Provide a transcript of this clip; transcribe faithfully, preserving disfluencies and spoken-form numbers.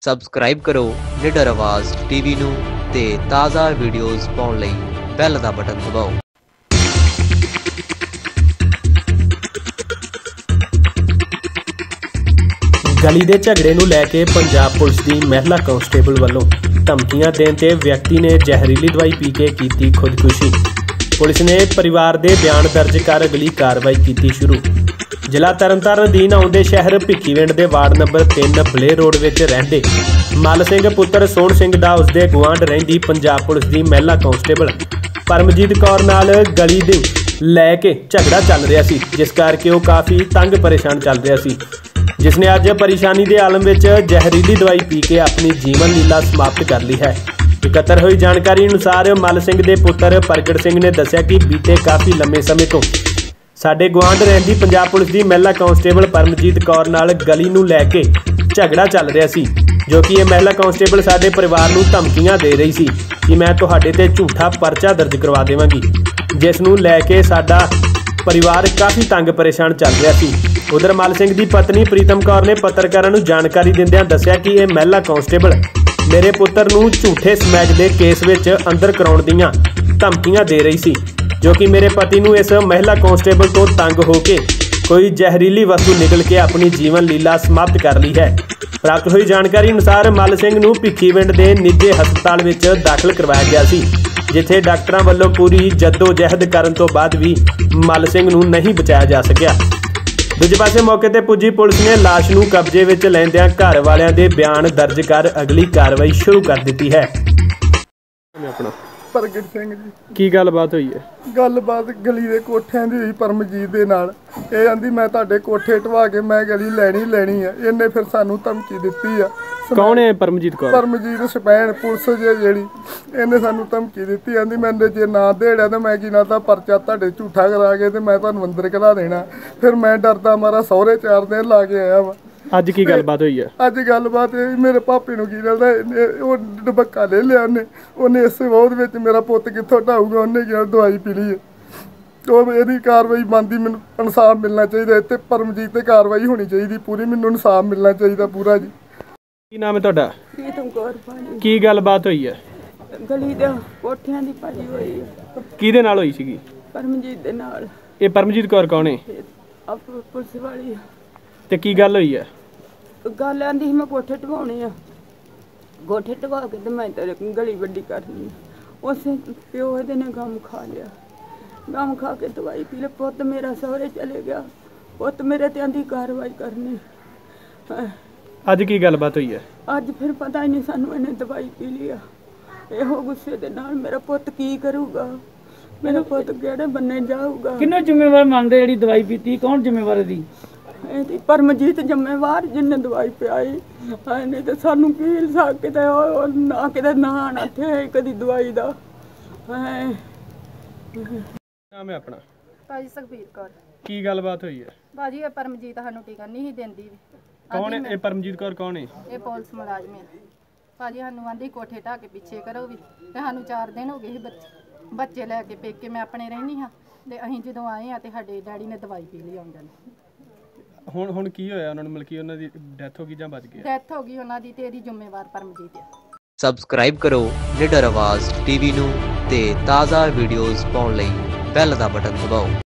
Subscribe ਕਰੋ ਨਿਡਰ ਆਵਾਜ਼ ਟੀਵੀ ਨੂੰ ਤੇ ਤਾਜ਼ਾ ਵੀਡੀਓਜ਼ ਪਾਉਣ ਲਈ ਬੈਲ ਦਾ ਬਟਨ ਦਬਾਓ। गली के झगड़े नूं लैके पंजाब पुलिस की महिला कांस्टेबल वालों धमकियां देने ते व्यक्ति ने जहरीली दवाई पी के की खुदकुशी। पुलिस ने परिवार के बयान दर्ज कर अगली कार्रवाई की शुरू। जिला तरनताਰਨ अधीन आउंदे शहर भिखीविंड के वार्ड नंबर तीन बले रोड विच रहिंदे मल सिंह पुत्र सोहण सिंह दा उसदे गुआंढ रहिंदी पंजाब पुलिस की महिला कांस्टेबल परमजीत कौर नाल गली दे लैके झगड़ा चल रहा सी, जिस करके वो काफ़ी तंग परेशान चल रहा सी, जिसने अज परेशानी के आलम में जहरीली दवाई पी के अपनी जीवन लीला समाप्त कर ली है। एकत्र हुई जानकारी अनुसार मल सिंह के पुत्र प्रगट सिंह ने दस्सिया कि बीते काफ़ी लंबे समय तो साडे गुआंढ रहिंदी पंजाब पुलिस की महिला कांस्टेबल परमजीत कौर नाल गली नूं लैके झगड़ा चल रहा सी, जो कि यह महिला कांस्टेबल साडे परिवार नूं धमकियां दे रही सी कि मैं तुहाडे ते झूठा परचा दर्ज करवा देवांगी, जिस नूं लैके साडा परिवार काफ़ी तंग परेशान चल रहा सी। उधर मल सिंह की पत्नी प्रीतम कौर ने पत्रकारों को जानकारी दिंदियां दस्सिया कि यह महिला कांस्टेबल मेरे पुत्र नूं झूठे समैक के केस विच अंदर कराउण दीआं धमकियां दे रही सी, जो कि मेरे पति नूं इस महिला कांस्टेबल तो तंग होके कोई जहरीली वस्तु निकल के अपनी जीवन लीला समाप्त कर ली है। प्राप्त हुई जानकारी अनुसार मल सिंह नूं भिखीविंड के निजी हस्पताल विच दाखिल करवाया गया सी, जिथे डॉक्टरों वालों पूरी जद्दोजहद करन तो बाद भी मल सिंह नूं नहीं बचाया जा सकिया। दूजे पासे मौके ते पुजी पुलिस ने लाश नूं कब्जे विच लैंदिआं घर वालिआं दे बयान दर्ज कर अगली कार्रवाई शुरू कर दी है। अपना प्रगट सिंह जी की गलबात हुई है? गलबात गली के कोठियां दी हुई परमजीत दे नाल। ये आंदी मैं तुहाडे कोठे ढवा के मैं गली लैनी लैनी है। इन्हें फिर सानू धमकी दित्ती है। कौन है परमजीत कौर? परमजीत सपैन पुलिस जे जेड़ी इन्हें सानू धमकी दित्ती। आंदी मैं जे ना देड़िया तो मैं की ना ता परचा तुहाडे झूठा करा के ते मैं तुहानू अंदर करा देना। फिर मैं डरदा मारा सौहरे चार दिन ला के आया वा। अज की गलबात हुई है? अज गलबात मेरे भापे नूं की चलदा वो डबक्का ले लिया उन्हें उन्हें इस बहुत विच मेरा पुत कित्थों ढाऊगा। उन्हें क्या दवाई पी ली है तो यदी कार्रवाई बनती। मैनूं इंसाफ मिलना चाहिए। इत्थे परमजीत ते कार्रवाई होनी चाहिए पूरी। मैनूं इंसाफ मिलना चाहिए पूरा जी। की नाम है तुहाडा? प्रीतम कौर भाजी। की गलबात हुई है? गली दे कोठियां दी भाजी होई है। किहदे नाल होई सीगी? परमजीत दे नाल। ये परमजीत कौर कौन है? आप पुलिस वाली ते की गल हुई है? गल आंदी मैं कोठे ढवाने आ कोठे ढवा के ते मैं तेरे गली वड्डी करनी। उस प्यो दे ने गम खा लिया। गम खा के दवाई पी ले। पुत मेरा सहुरे चले गया। पुत मेरे ते आंदी कार्रवाई करनी। अज की गलबात हुई है? अज फिर पता ही नहीं सानू इन्हें दवाई पी लिया। ਇਹੋ गुस्से दे नाल मेरा पुत की करूगा। मेरा पुत किहड़े बन्ने जाऊगा। किन्ने जिम्मेवार मानदे जेहड़ी दवाई पीती? कौन जिम्मेवार दी? ਇਹਦੀ परमजीत जिम्मेवार जिन्हें दवाई पियाई। नहीं तो सानू की किते ना किते ना ना थे कदी दवाई दा। नाम है अपना? भाजी सुखबीर कौर। की गलबात हुई है? भाजी ये परमजीत सानू टीका नहीं देंदी। कौन है ये परमजीत कौर? कौन है ये? पुलिस मुलाजम है भाजी। सानू आंदी कोठे ढा के पिछे करो भी ते सानू चार दिन हो गए बच्चे बच्चे लैके पेके मैं अपने रहनी हाँ ते असीं जदों आए हाँ ते साडे डैडी ने दवाई पी ली आउंदे ने। ਹੁਣ ਹੁਣ ਕੀ ਹੋਇਆ ਉਹਨਾਂ ਨੂੰ? ਮਤਲਬ ਕਿ ਉਹਨਾਂ ਦੀ ਡੈਥ ਹੋ ਗਈ ਜਾਂ ਬਚ ਗਏ? ਡੈਥ ਹੋ ਗਈ ਉਹਨਾਂ ਦੀ ਤੇ ਇਹਦੀ ਜ਼ਿੰਮੇਵਾਰ ਪਰਮਜੀਤ ਹੈ। ਸਬਸਕ੍ਰਾਈਬ ਕਰੋ ਨਿਡਰ ਆਵਾਜ਼ ਟੀਵੀ ਨੂੰ ਤੇ ਤਾਜ਼ਾ ਵੀਡੀਓਜ਼ ਪਾਉਣ ਲਈ ਬੈਲ ਦਾ ਬਟਨ ਦਬਾਓ।